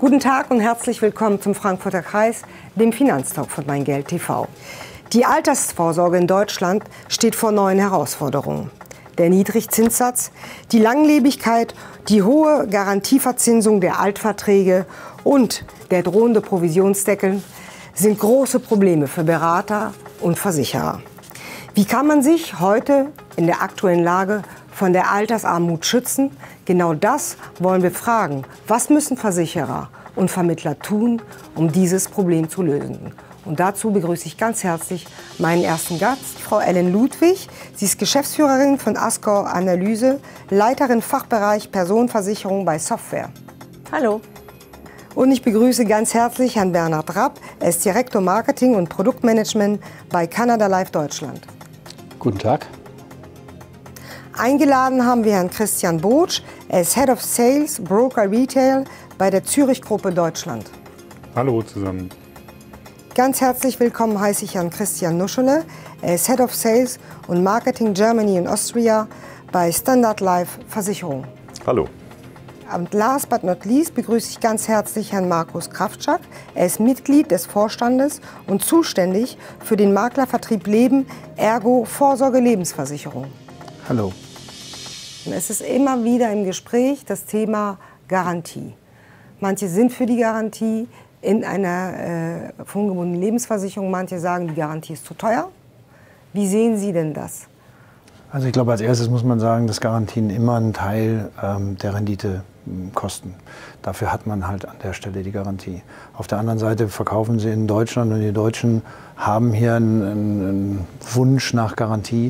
Guten Tag und herzlich willkommen zum Frankfurter Kreis, dem Finanztalk von Mein Geld TV. Die Altersvorsorge in Deutschland steht vor neuen Herausforderungen. Der Niedrigzinssatz, die Langlebigkeit, die hohe Garantieverzinsung der Altverträge und der drohende Provisionsdeckel sind große Probleme für Berater und Versicherer. Wie kann man sich heute in der aktuellen Lage von der Altersarmut schützen? Genau das wollen wir fragen. Was müssen Versicherer und Vermittler tun, um dieses Problem zu lösen? Und dazu begrüße ich ganz herzlich meinen ersten Gast, Frau Ellen Ludwig. Sie ist Geschäftsführerin von Ascor Analyse, Leiterin Fachbereich Personenversicherung bei Software. Hallo. Und ich begrüße ganz herzlich Herrn Bernhard Rapp. Er ist Direktor Marketing und Produktmanagement bei Canada Life Deutschland. Guten Tag. Eingeladen haben wir Herrn Christian Botsch. Er ist Head of Sales, Broker Retail bei der Zürich Gruppe Deutschland. Hallo zusammen. Ganz herzlich willkommen heiße ich Herrn Christian Nuschele. Er ist Head of Sales und Marketing Germany und Austria bei Standard Life Versicherung. Hallo. Und last but not least begrüße ich ganz herzlich Herrn Markus Kraftschak. Er ist Mitglied des Vorstandes und zuständig für den Maklervertrieb Leben, ergo Vorsorge Lebensversicherung. Hallo. Es ist immer wieder im Gespräch das Thema Garantie. Manche sind für die Garantie in einer fondsgebundenen Lebensversicherung. Manche sagen, die Garantie ist zu teuer. Wie sehen Sie denn das? Also ich glaube, als erstes muss man sagen, dass Garantien immer einen Teil der Rendite kosten. Dafür hat man halt an der Stelle die Garantie. Auf der anderen Seite verkaufen sie in Deutschland und die Deutschen haben hier einen Wunsch nach Garantie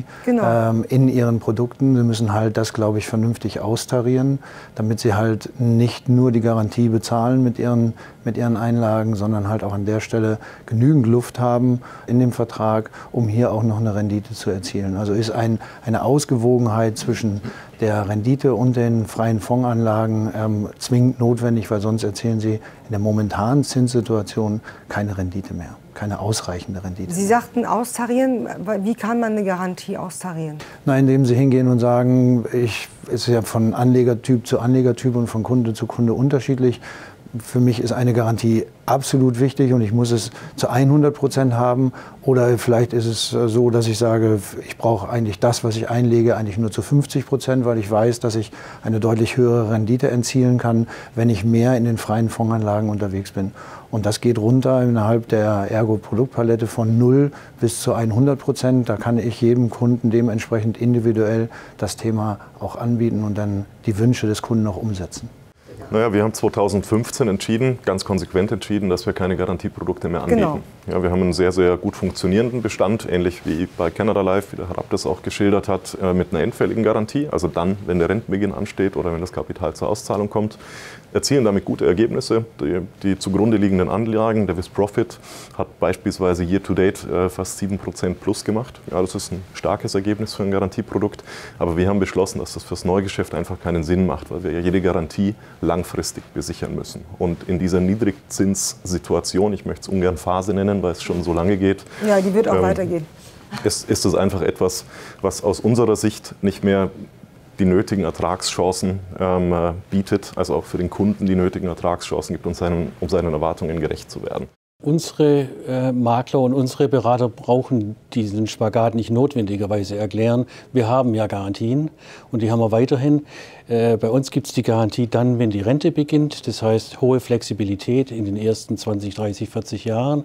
in ihren Produkten. Sie müssen halt das, glaube ich, vernünftig austarieren, damit sie halt nicht nur die Garantie bezahlen mit ihren Einlagen, sondern halt auch an der Stelle genügend Luft haben in dem Vertrag, um hier auch noch eine Rendite zu erzielen. Also ist eine Ausgewogenheit zwischen der Rendite und den freien Fondsanlagen zwingend notwendig, weil sonst erzielen sie in der momentanen Zinssituation keine Rendite mehr, keine ausreichende Rendite. Sie sagten austarieren. Wie kann man eine Garantie austarieren? Na, indem Sie hingehen und sagen, ist ja von Anlegertyp zu Anlegertyp und von Kunde zu Kunde unterschiedlich. Für mich ist eine Garantie absolut wichtig und ich muss es zu 100% haben. Oder vielleicht ist es so, dass ich sage, ich brauche eigentlich das, was ich einlege, eigentlich nur zu 50%, weil ich weiß, dass ich eine deutlich höhere Rendite erzielen kann, wenn ich mehr in den freien Fondsanlagen unterwegs bin. Und das geht runter innerhalb der Ergo-Produktpalette von 0 bis zu 100%. Da kann ich jedem Kunden dementsprechend individuell das Thema auch anbieten und dann die Wünsche des Kunden auch umsetzen. Naja, wir haben 2015 entschieden, ganz konsequent entschieden, dass wir keine Garantieprodukte mehr anbieten. Genau. Ja, wir haben einen sehr, sehr gut funktionierenden Bestand, ähnlich wie bei Canada Life, wie der Herr Rapp das auch geschildert hat, mit einer endfälligen Garantie. Also dann, wenn der Rentenbeginn ansteht oder wenn das Kapital zur Auszahlung kommt, erzielen damit gute Ergebnisse. Die zugrunde liegenden Anlagen, der With-Profit, hat beispielsweise year-to-date fast 7% plus gemacht. Ja, das ist ein starkes Ergebnis für ein Garantieprodukt. Aber wir haben beschlossen, dass das fürs Neugeschäft einfach keinen Sinn macht, weil wir ja jede Garantie langfristig besichern müssen. Und in dieser Niedrigzinssituation, ich möchte es ungern Phase nennen, weil es schon so lange geht. Ja, die wird auch weitergehen. Ist es einfach etwas, was aus unserer Sicht nicht mehr die nötigen Ertragschancen bietet, also auch für den Kunden die nötigen Ertragschancen gibt, um seinen Erwartungen gerecht zu werden. Unsere Makler und unsere Berater brauchen diesen Spagat nicht notwendigerweise erklären. Wir haben ja Garantien und die haben wir weiterhin. Bei uns gibt es die Garantie dann, wenn die Rente beginnt. Das heißt, hohe Flexibilität in den ersten 20, 30, 40 Jahren.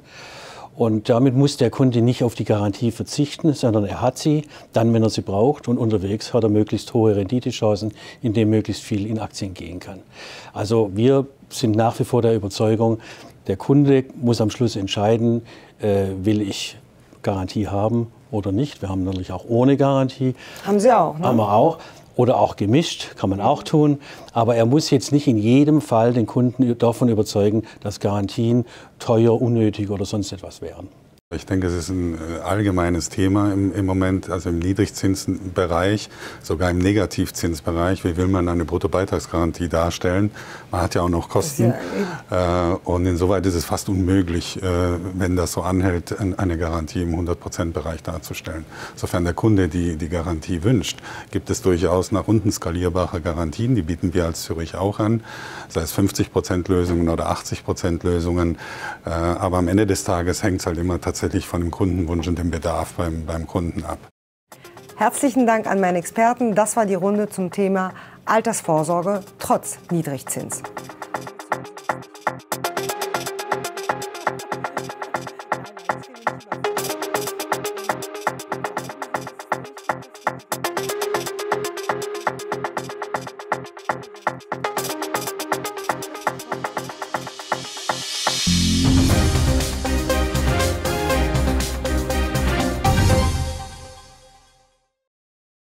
Und damit muss der Kunde nicht auf die Garantie verzichten, sondern er hat sie dann, wenn er sie braucht. Und unterwegs hat er möglichst hohe Renditechancen, indem möglichst viel in Aktien gehen kann. Also wir sind nach wie vor der Überzeugung, der Kunde muss am Schluss entscheiden, will ich Garantie haben oder nicht. Wir haben natürlich auch ohne Garantie. Haben Sie auch, ne? Haben wir auch. Oder auch gemischt, kann man auch tun. Aber er muss jetzt nicht in jedem Fall den Kunden davon überzeugen, dass Garantien teuer, unnötig oder sonst etwas wären. Ich denke, es ist ein allgemeines Thema im Moment, also im Niedrigzinsbereich, sogar im Negativzinsbereich. Wie will man eine Bruttobeitragsgarantie darstellen? Man hat ja auch noch Kosten. Und insoweit ist es fast unmöglich, wenn das so anhält, eine Garantie im 100%-Bereich darzustellen. Sofern der Kunde die Garantie wünscht, gibt es durchaus nach unten skalierbare Garantien. Die bieten wir als Zürich auch an, sei es 50%-Lösungen oder 80%-Lösungen. Aber am Ende des Tages hängt es halt immer tatsächlich von dem Kundenwunsch und dem Bedarf beim Kunden ab. Herzlichen Dank an meinen Experten. Das war die Runde zum Thema Altersvorsorge trotz Niedrigzins.